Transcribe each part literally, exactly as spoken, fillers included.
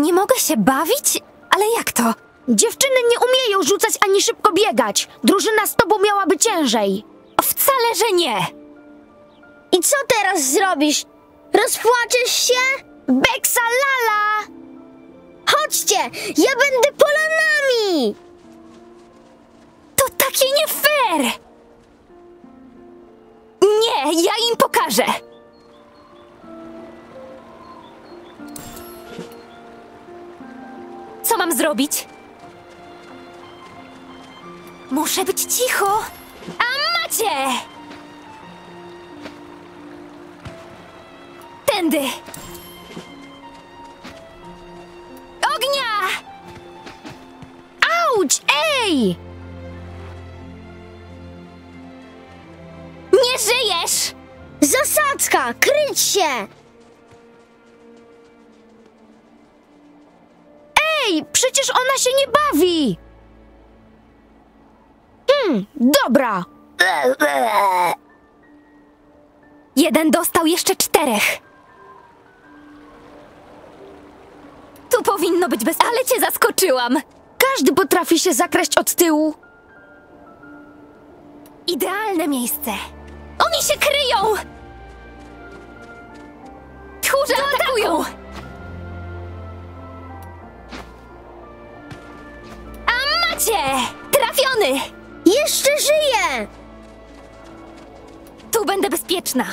Nie mogę się bawić? Ale jak to? Dziewczyny nie umieją rzucać ani szybko biegać. Drużyna z tobą miałaby ciężej. Wcale, że nie. I co teraz zrobisz? Rozpłaczesz się? Beksa lala! Chodźcie, ja będę polanami! To takie nie fair! Nie, ja im pokażę! Co mam zrobić? Muszę być cicho! A macie! Tędy! Ognia! Auć, ej! Nie żyjesz! Zasadzka, kryć się! Ej, przecież ona się nie bawi! Hmm, dobra. Jeden dostał, jeszcze czterech. Tu powinno być bez... Ale cię zaskoczyłam! Każdy potrafi się zakraść od tyłu. Idealne miejsce. Oni się kryją! Tchórze atakują! A macie! Trafiony! Jeszcze żyję! Tu będę bezpieczna.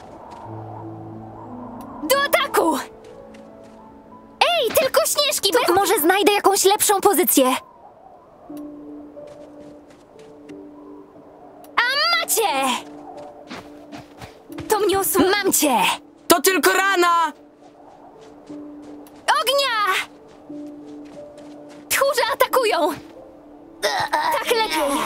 Do ataku! Ej, tylko śnieżki! Bez... Może znajdę jakąś lepszą pozycję. A macie! To mnie osłu... Mam cię! To tylko rana! Ognia! Tchórze atakują! Tak lepiej!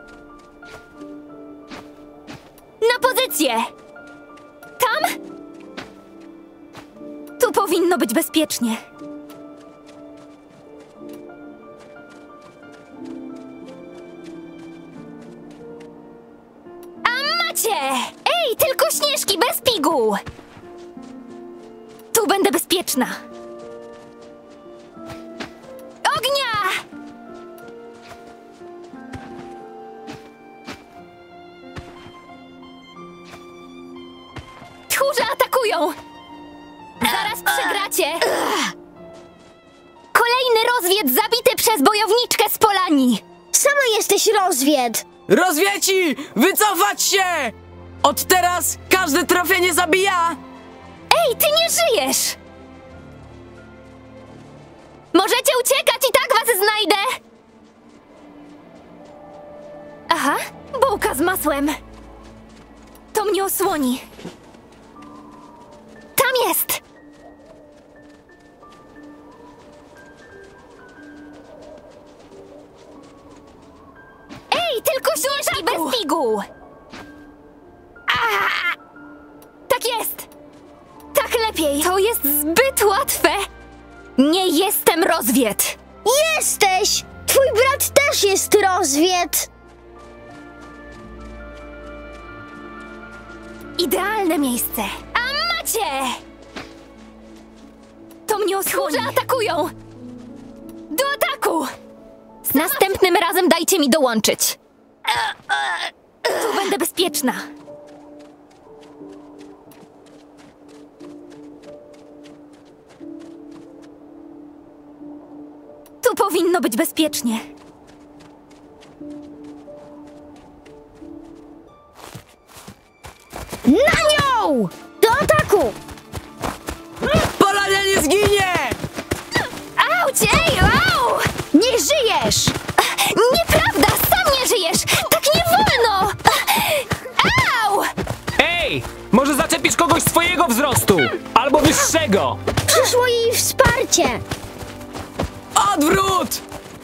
Na pozycję! Tam? Tu powinno być bezpiecznie. A macie! Ej, tylko śnieżki bez piguł! Tu będę bezpieczna. Ognia! Tchórze atakują! Zaraz przegracie! Kolejny rozwied zabity przez bojowniczkę z Polani! Sama jesteś rozwied! Rozwieci! Wycofać się! Od teraz każde trafienie zabija! Ej, ty nie żyjesz! Możecie uciekać, i tak was znajdę! Aha, bułka z masłem. To mnie osłoni. Tam jest! Ej, tylko śnieżki bez piguł! A! Tak jest! Tak lepiej! To jest zbyt łatwe! Nie jestem rozwied! Jesteś! Twój brat też jest rozwied! Idealne miejsce! A macie! To mnie osłoni! Tchórze atakują! Do ataku! Następnym razem dajcie mi dołączyć! Tu będę bezpieczna! Tu powinno być bezpiecznie. Na nią! Do ataku! Polania nie zginie! Auć, ej, au! Nie żyjesz! Nieprawda, sam nie żyjesz! Tak nie wolno! Au! Ej! Może zaczepisz kogoś swojego wzrostu! Albo wyższego! Przyszło jej wsparcie! Odwrót!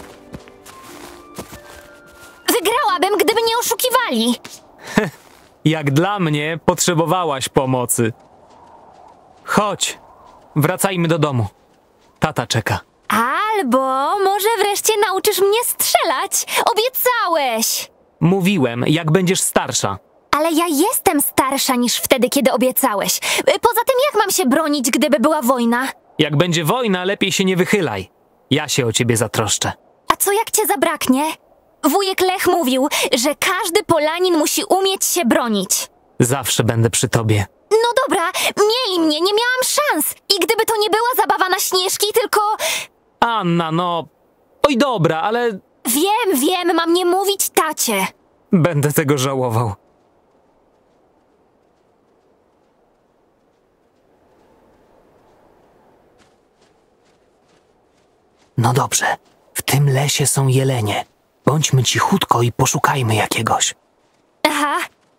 Wygrałabym, gdyby nie oszukiwali. Jak dla mnie potrzebowałaś pomocy. Chodź, wracajmy do domu. Tata czeka. Albo może wreszcie nauczysz mnie strzelać. Obiecałeś. Mówiłem, jak będziesz starsza. Ale ja jestem starsza niż wtedy, kiedy obiecałeś. Poza tym, jak mam się bronić, gdyby była wojna? Jak będzie wojna, lepiej się nie wychylaj. Ja się o ciebie zatroszczę. A co jak cię zabraknie? Wujek Lech mówił, że każdy Polanin musi umieć się bronić. Zawsze będę przy tobie. No dobra, miej mnie, nie miałam szans. I gdyby to nie była zabawa na Śnieżki, tylko... Anna, no... Oj dobra, ale Wiem, wiem, mam nie mówić tacie. będę tego żałował. No dobrze, w tym lesie są jelenie. Bądźmy cichutko i poszukajmy jakiegoś. Aha,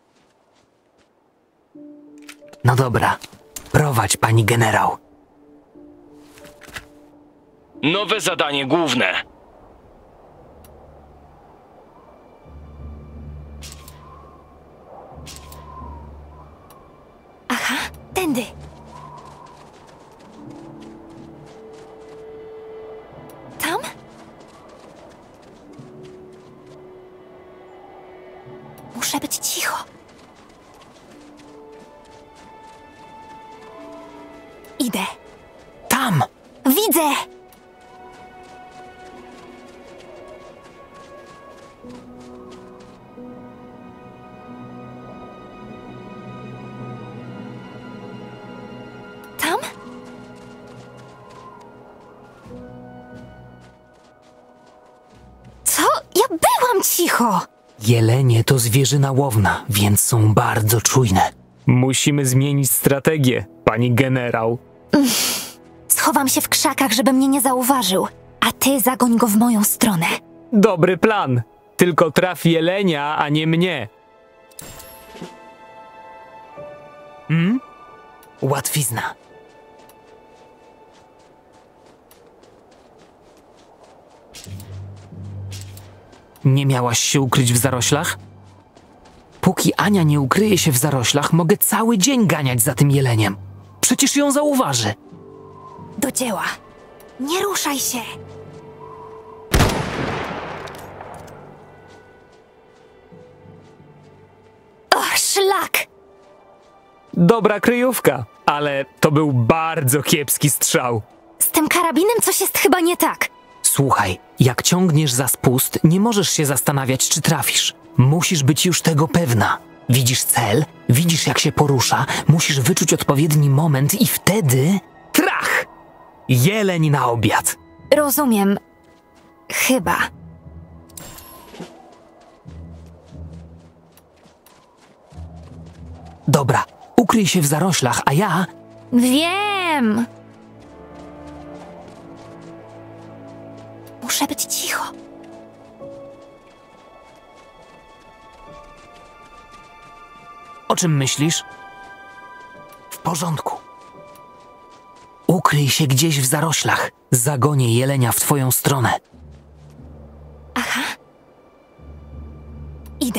No dobra, prowadź, pani generał. Nowe zadanie główne. tędy. Tam? Muszę być cicho. Idę. Tam! Widzę! Tam? Co? Ja byłam cicho! Jelenie to zwierzyna łowna, więc są bardzo czujne. Musimy zmienić strategię, pani generał. Schowam się w krzakach, żeby mnie nie zauważył, a ty zagoń go w moją stronę. Dobry plan. Tylko traf jelenia, a nie mnie. Hmm? Łatwizna. Nie miałaś się ukryć w zaroślach? Póki Ania nie ukryje się w zaroślach, mogę cały dzień ganiać za tym jeleniem. Przecież ją zauważy. Do dzieła. Nie ruszaj się. O, szlak! Dobra kryjówka, ale to był bardzo kiepski strzał. Z tym karabinem coś jest chyba nie tak. Słuchaj, jak ciągniesz za spust, nie możesz się zastanawiać, czy trafisz. Musisz być już tego pewna. Widzisz cel, widzisz jak się porusza, musisz wyczuć odpowiedni moment i wtedy... Trach! Jeleń na obiad. Rozumiem. Chyba. Dobra, ukryj się w zaroślach, a ja... Wiem. Muszę być cicho. O czym myślisz? W porządku. Ukryj się gdzieś w zaroślach. Zagonię jelenia w twoją stronę. Aha. Idę.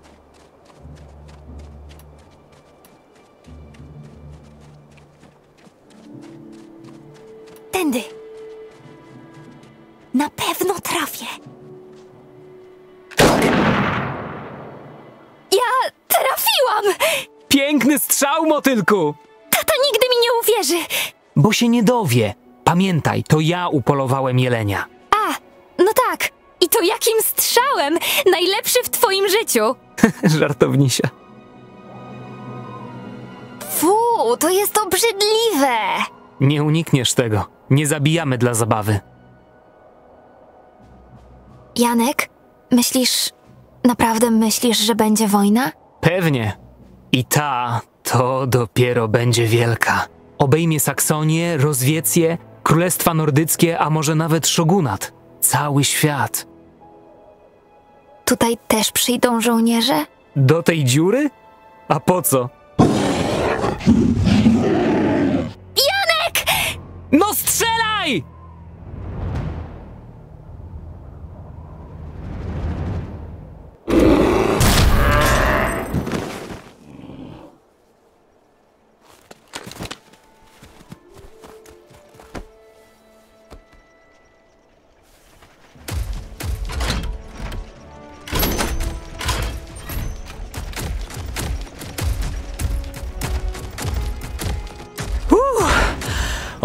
Tędy. Na pewno trafię. Ja trafiłam! Piękny strzał, motylku! Tata nigdy mi nie uwierzy. Bo się nie dowie. Pamiętaj, to ja upolowałem jelenia. A, no tak. I to jakim strzałem? Najlepszy w twoim życiu. Żartownisia. Fu, to jest obrzydliwe. Nie unikniesz tego. Nie zabijamy dla zabawy. Janek, myślisz, naprawdę myślisz, że będzie wojna? Pewnie. I ta to dopiero będzie wielka. Obejmie Saksonię, Rozwiecję, Królestwa Nordyckie, a może nawet Szogunat. Cały świat. Tutaj też przyjdą żołnierze? Do tej dziury? A po co? Janek! No strzelaj!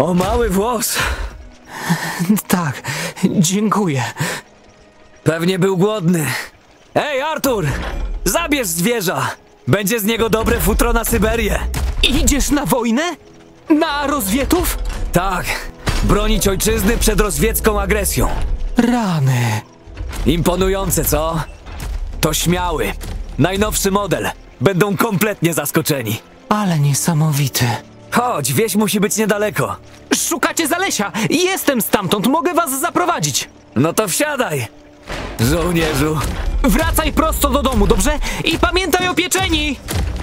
O mały włos! Tak, dziękuję. Pewnie był głodny. Ej, Artur! Zabierz zwierza! Będzie z niego dobre futro na Syberię! Idziesz na wojnę? Na rozwietów? Tak, bronić ojczyzny przed rozwiecką agresją. Rany. Imponujące, co? To śmiały, najnowszy model. Będą kompletnie zaskoczeni. Ale niesamowity. Chodź, wieś musi być niedaleko. Szukacie Zalesia? Jestem stamtąd, mogę was zaprowadzić. No to wsiadaj, żołnierzu. Wracaj prosto do domu, dobrze? I pamiętaj o pieczeni!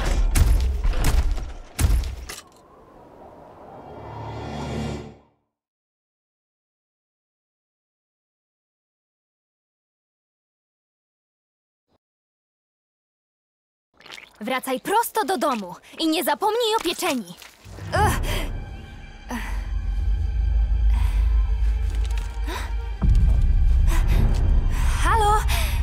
Wracaj prosto do domu i nie zapomnij o pieczeni. Ugh. Halo?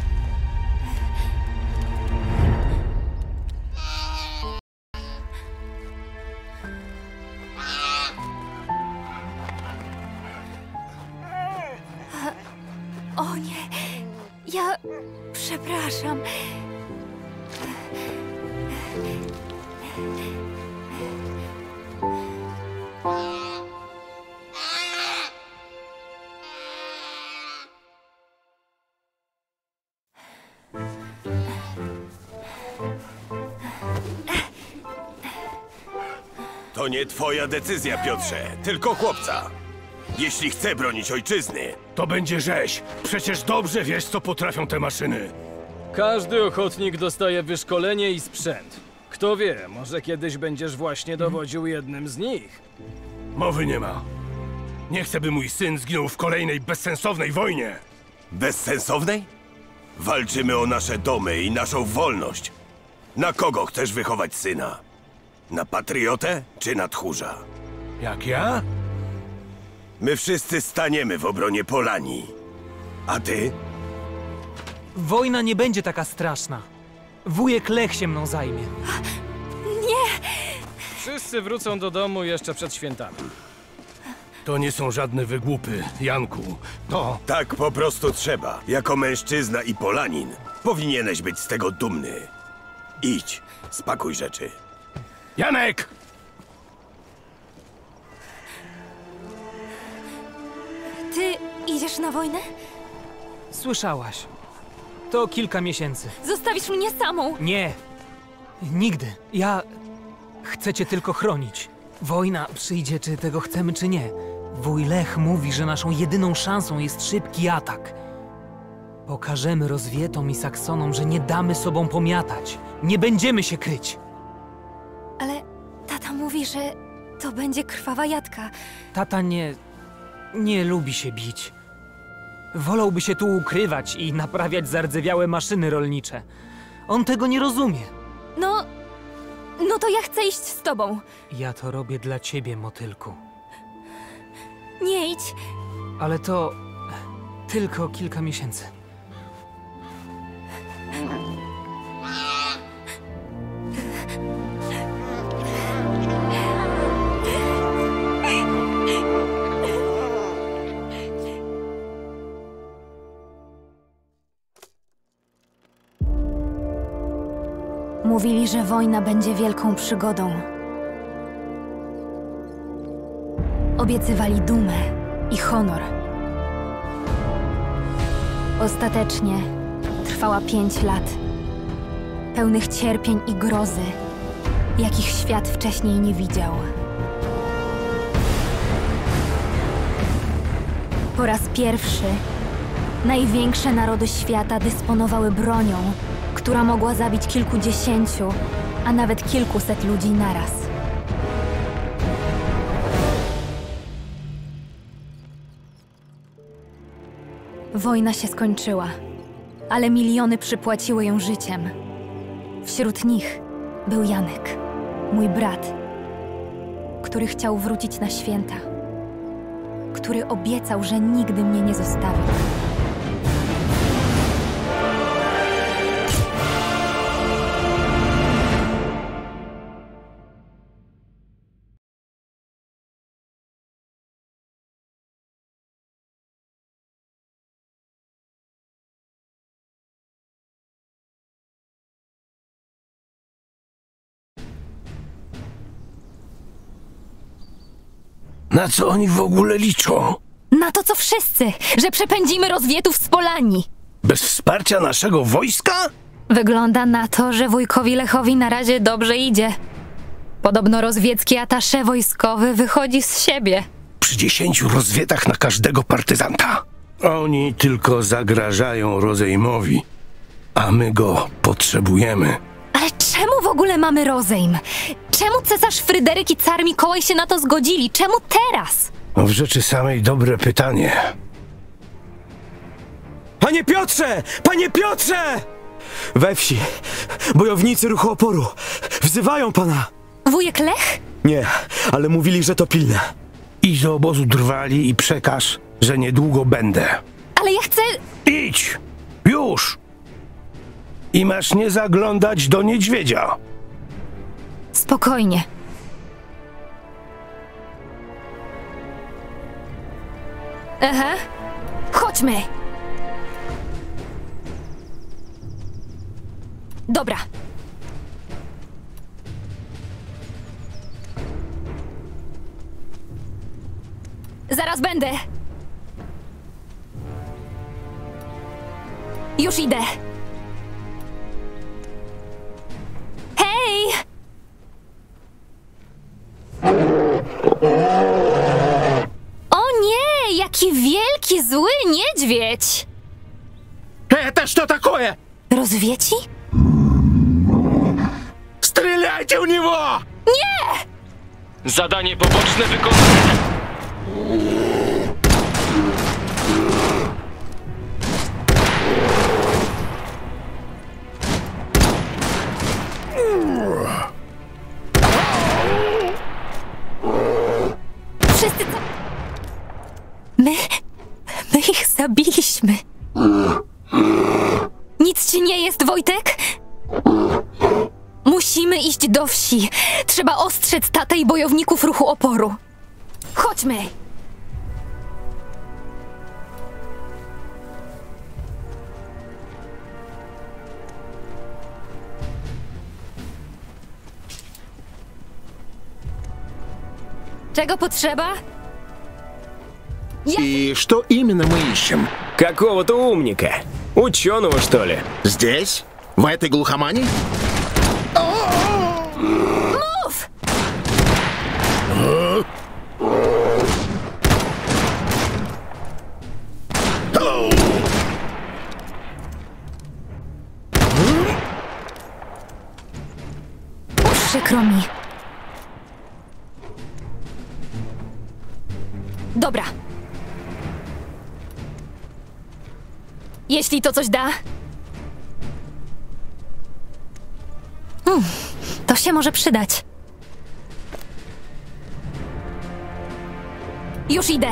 O nie, ja przepraszam. To nie twoja decyzja, Piotrze, tylko chłopca. Jeśli chce bronić ojczyzny, To będzie rzeź. Przecież dobrze wiesz, co potrafią te maszyny. Każdy ochotnik dostaje wyszkolenie i sprzęt. Kto wie, może kiedyś będziesz właśnie dowodził jednym z nich. Mowy nie ma. Nie chcę, by mój syn zginął w kolejnej bezsensownej wojnie. bezsensownej? Walczymy o nasze domy i naszą wolność. Na kogo chcesz wychować syna? Na patriotę czy na tchórza? Jak ja? My wszyscy staniemy w obronie Polanii. A ty? Wojna nie będzie taka straszna. Wujek Lech się mną zajmie. Wszyscy wrócą do domu jeszcze przed świętami. To nie są żadne wygłupy, Janku. To... Tak po prostu trzeba. Jako mężczyzna i Polanin powinieneś być z tego dumny. Idź, spakuj rzeczy. Janek! Ty idziesz na wojnę? Słyszałaś. To kilka miesięcy. Zostawisz mnie samą. Nie. Nigdy. Ja chcę cię tylko chronić. Wojna przyjdzie, czy tego chcemy, czy nie. Wuj Lech mówi, że naszą jedyną szansą jest szybki atak. Pokażemy Rozwietom i Saksonom, że nie damy sobą pomiatać. Nie będziemy się kryć. Ale tata mówi, że to będzie krwawa jadka. Tata nie... nie lubi się bić. Wolałby się tu ukrywać i naprawiać zardzewiałe maszyny rolnicze. On tego nie rozumie. No... No to ja chcę iść z tobą. Ja to robię dla ciebie, motylku. Nie idź. Ale to... tylko kilka miesięcy. Mówili, że wojna będzie wielką przygodą. Obiecywali dumę i honor. Ostatecznie trwała pięć lat, pełnych cierpień i grozy, jakich świat wcześniej nie widział. Po raz pierwszy największe narody świata dysponowały bronią, która mogła zabić kilkudziesięciu, a nawet kilkuset ludzi naraz. Wojna się skończyła, ale miliony przypłaciły ją życiem. Wśród nich był Janek, mój brat, który chciał wrócić na święta, który obiecał, że nigdy mnie nie zostawi. Na co oni w ogóle liczą? Na to, co wszyscy, że przepędzimy rozwietów z Polani. Bez wsparcia naszego wojska? Wygląda na to, że wujkowi Lechowi na razie dobrze idzie. Podobno rozwiecki atasze wojskowy wychodzi z siebie. Przy dziesięciu rozwietach na każdego partyzanta. Oni tylko zagrażają rozejmowi, a my go potrzebujemy. Ale czemu w ogóle mamy rozejm? Czemu cesarz Fryderyk i car Mikołaj się na to zgodzili? Czemu teraz? No w rzeczy samej dobre pytanie. Panie Piotrze! Panie Piotrze! We wsi bojownicy ruchu oporu wzywają pana. Wujek Lech? Nie, ale mówili, że to pilne. Idź do obozu Drwali i przekaż, że niedługo będę. Ale ja chcę... Idź! Już! I masz nie zaglądać do niedźwiedzia. Spokojnie. Aha. Chodźmy. Dobra. Zaraz będę. Już idę. Hej! O nie, jaki wielki, zły niedźwiedź! Это что такое? Rozwieci? Стреляйте в него! Nie! Zadanie poboczne wykonane. Wszyscy co... My... My ich zabiliśmy. Nic ci nie jest, Wojtek? Musimy iść do wsi. Trzeba ostrzec tatę i bojowników ruchu oporu. Chodźmy! Czego potrzeba? И что именно мы ищем? Какого-то умника. Ученого, что ли? Здесь? В этой глухомане? Mów! Przykro mi. Dobra. Jeśli to coś da... Hmm, to się może przydać. Już idę.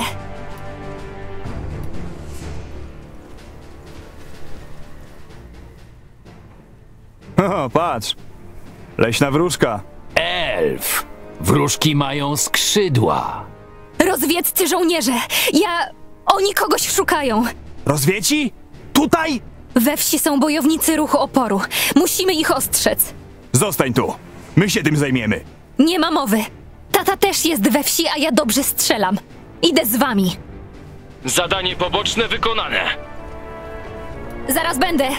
O, patrz. Leśna wróżka. Elf. Wróżki mają skrzydła. Rozwieccy żołnierze! Ja... Oni kogoś szukają. Rozwieci? Tutaj? We wsi są bojownicy ruchu oporu. Musimy ich ostrzec. Zostań tu. My się tym zajmiemy. Nie ma mowy. Tata też jest we wsi, a ja dobrze strzelam. Idę z wami. Zadanie poboczne wykonane. Zaraz będę.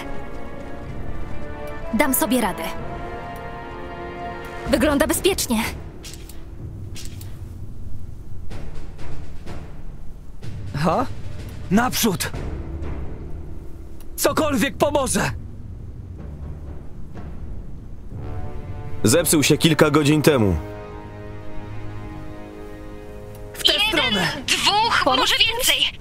Dam sobie radę. Wygląda bezpiecznie. Ha? Naprzód! Cokolwiek pomoże! Zepsuł się kilka godzin temu. W tę stronę! Dwóch, może więcej.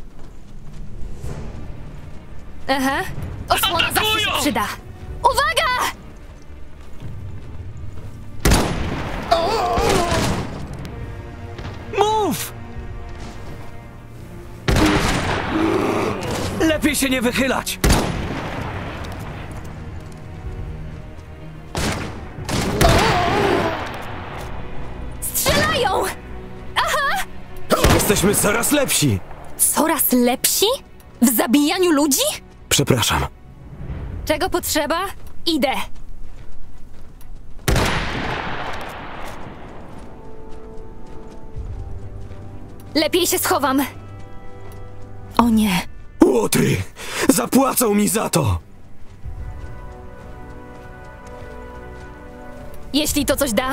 Aha. Osłona zawsze się przyda. Uwaga! Mów! Lepiej się nie wychylać! Strzelają! Aha! Jesteśmy coraz lepsi. Coraz lepsi? W zabijaniu ludzi? Przepraszam. Czego potrzeba? Idę. Lepiej się schowam. O nie. Łotry! Zapłacą mi za to! Jeśli to coś da.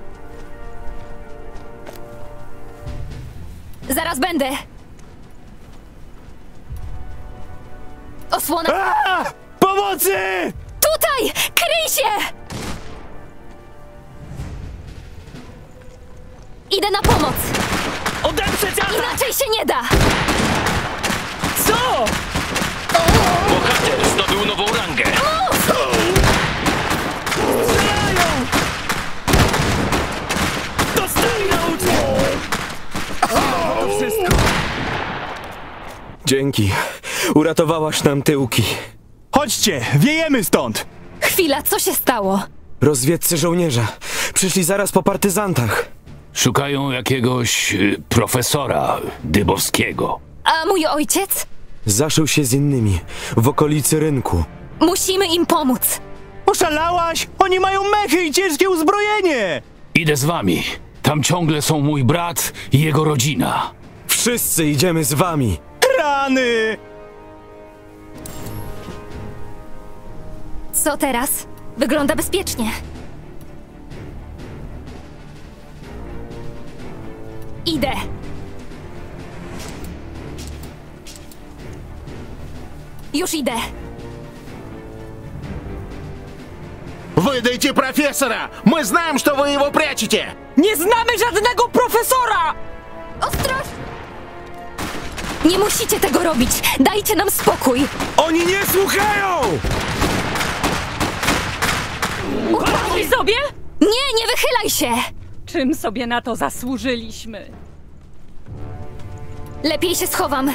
Zaraz będę. Osłona... A! Pomocy! Tutaj! Kryj się! Idę na pomoc! Odeprzeć atak! Inaczej się nie da! Co? Bohater zdobył nową rangę. Strzelają! Dostali na uciek! To wszystko. Dzięki. Uratowałaś nam tyłki. Chodźcie, wiejemy stąd! Chwila, co się stało? Rozwiedcy żołnierze. Przyszli zaraz po partyzantach. Szukają jakiegoś y, profesora Dybowskiego. A mój ojciec? Zaszył się z innymi w okolicy rynku. Musimy im pomóc. Oszalałaś? Oni mają mechy i ciężkie uzbrojenie! Idę z wami. Tam ciągle są mój brat i jego rodzina. Wszyscy idziemy z wami. Rany! Co teraz? Wygląda bezpiecznie. Idę. Już idę. Выдайте профессора! Мы знаем, что вы его прячете! Nie znamy żadnego profesora! Ostrożnie! Nie musicie tego robić! Dajcie nam spokój! Oni nie słuchają! Upadli sobie? Nie, nie wychylaj się! Czym sobie na to zasłużyliśmy? Lepiej się schowam.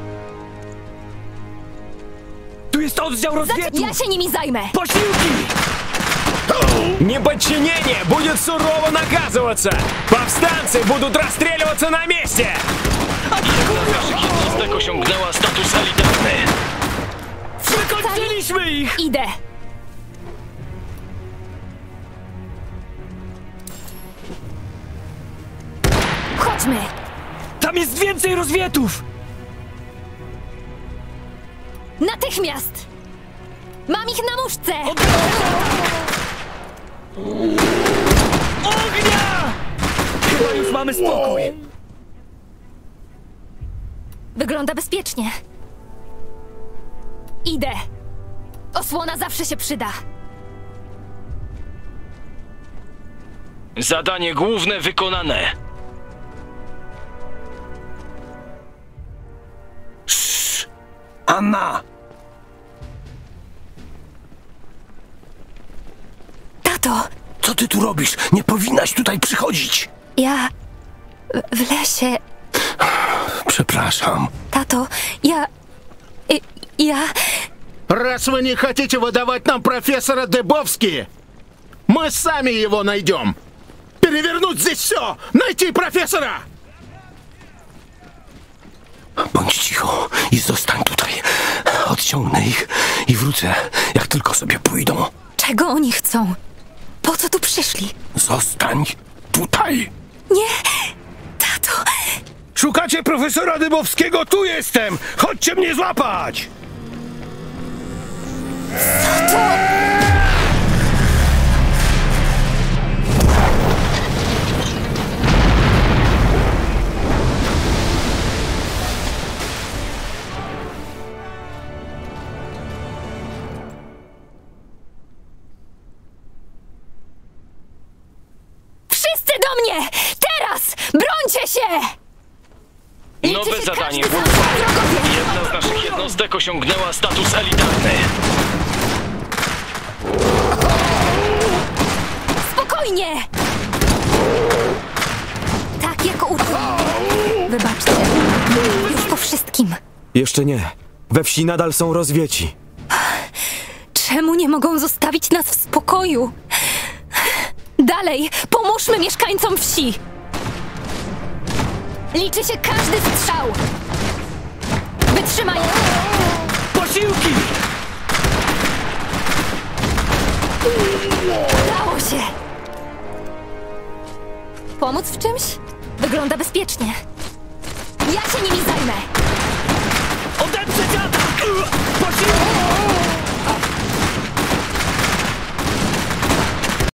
Tu jest oddział rozwiedów! Ja się nimi zajmę! Posiłki! Неподчинение будет сурово наказываться! Повстанцы будут расстреливаться на месте! Jedna z naszych jednostek osiągnęła status elitarny. Wykończyliśmy ich! Idę. Chodźmy! Tam jest więcej rozwietów! Natychmiast! Mam ich na muszce! Ognia! Chyba już mamy spokój. Wygląda bezpiecznie. Idę. Osłona zawsze się przyda. Zadanie główne wykonane. Szsz! Anna! Tato! Co ty tu robisz? Nie powinnaś tutaj przychodzić! Ja... w lesie... Przepraszam. Tato, ja... y, ja... Раз вы не хотите выдавать нам профессора Дыбовский, мы сами его найдем. Перевернуть здесь все! Найти профессора! Bądź cicho i zostań tutaj. Odciągnę ich i wrócę, jak tylko sobie pójdą. Czego oni chcą? Po co tu przyszli? Zostań tutaj. Nie! Tato! Szukacie profesora Dybowskiego? Tu jestem! Chodźcie mnie złapać! Co to? Wszyscy do mnie! Teraz! Brońcie się! Nowe zadanie główne. Jedna z naszych jednostek osiągnęła status elitarny. Spokojnie! Tak jak u... Wybaczcie. Już po wszystkim. Jeszcze nie. We wsi nadal są rozwieci. Czemu nie mogą zostawić nas w spokoju? Dalej, pomóżmy mieszkańcom wsi! Liczy się każdy strzał! Wytrzymaj! Posiłki! Udało się! Pomóc w czymś? Wygląda bezpiecznie. Ja się nimi zajmę! Odeprzeć atak! Posiłek!